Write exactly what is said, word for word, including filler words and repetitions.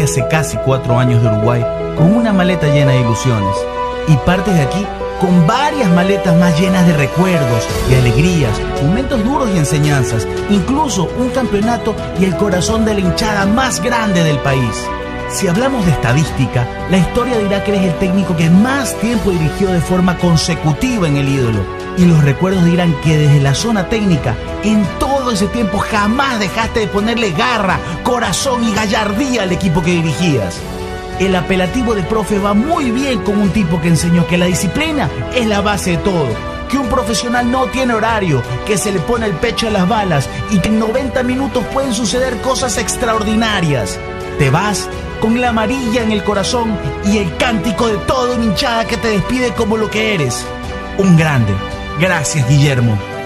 hace casi cuatro años de Uruguay con una maleta llena de ilusiones y partes de aquí con varias maletas más llenas de recuerdos, de alegrías, momentos duros y enseñanzas, incluso un campeonato y el corazón de la hinchada más grande del país. Si hablamos de estadística, la historia dirá que eres el técnico que más tiempo dirigió de forma consecutiva en el ídolo. Y los recuerdos dirán que desde la zona técnica, en todo ese tiempo jamás dejaste de ponerle garra, corazón y gallardía al equipo que dirigías. El apelativo de profe va muy bien con un tipo que enseñó que la disciplina es la base de todo, que un profesional no tiene horario, que se le pone el pecho a las balas y que en noventa minutos pueden suceder cosas extraordinarias. Te vas con la amarilla en el corazón y el cántico de toda una hinchada que te despide como lo que eres. Un grande. Gracias, Guillermo.